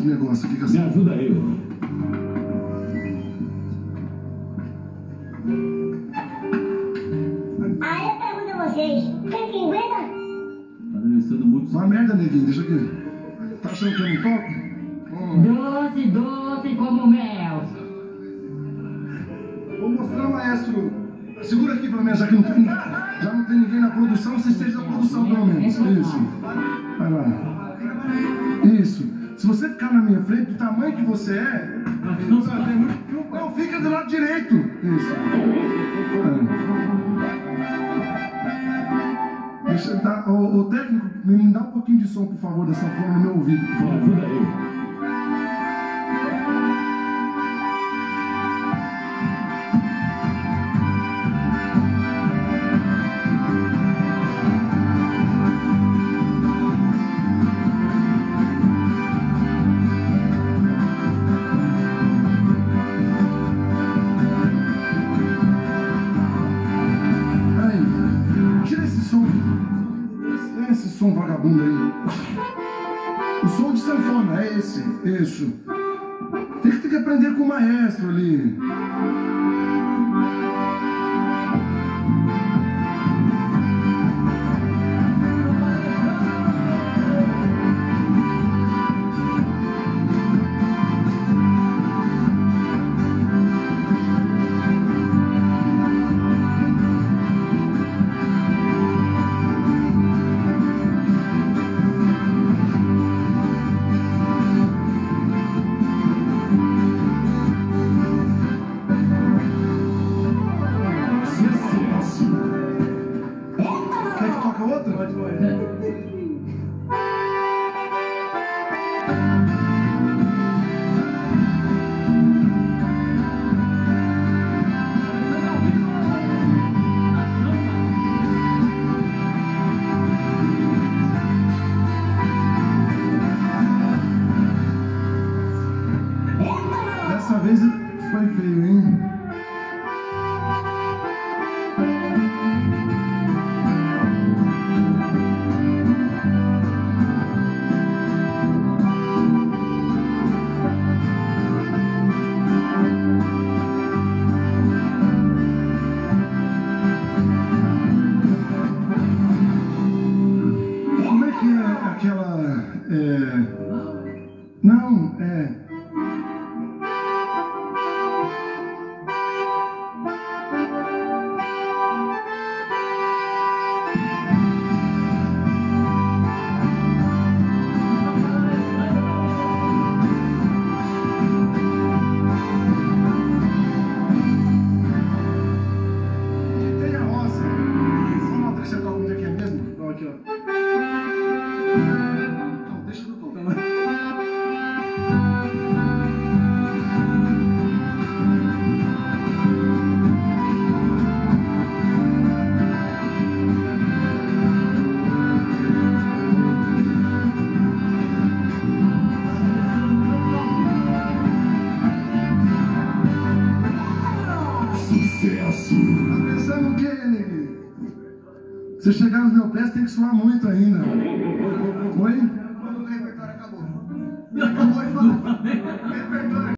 outro negócio aqui. Me ajuda aí. Aí eu pergunto a vocês, quem aguenta? Tá dançando muito. Uma merda, neguinho, deixa aqui. Tá achando que eu não toco? Doce, doce como mel. Vou mostrar o maestro. Segura aqui pelo menos, já que não tem ninguém na produção, você esteja na produção pelo menos. Isso. Vai lá. Isso. Se você ficar na minha frente, do tamanho que você é, não, fica do lado direito. Isso. Deixa eu dar. O técnico, me dá um pouquinho de som, por favor, da sanfona no meu ouvido, por Me favor. ajuda aí. Esse som vagabundo aí. O som de sanfona, é esse. Isso. Tem que aprender com o maestro ali. Quer que toque outra? Pode. Dessa vez foi feio, hein? Como é que é aquela... Não, tem a rosa. Só nota que você toca onde é que é mesmo? Então, aqui, ó. Então, deixa eu tocar. Sucesso. Tá pensando o quê, neguinho? Você chegar nos meus pés tem que suar muito ainda. Oi? Quando o repertório acabou. Acabou de falar.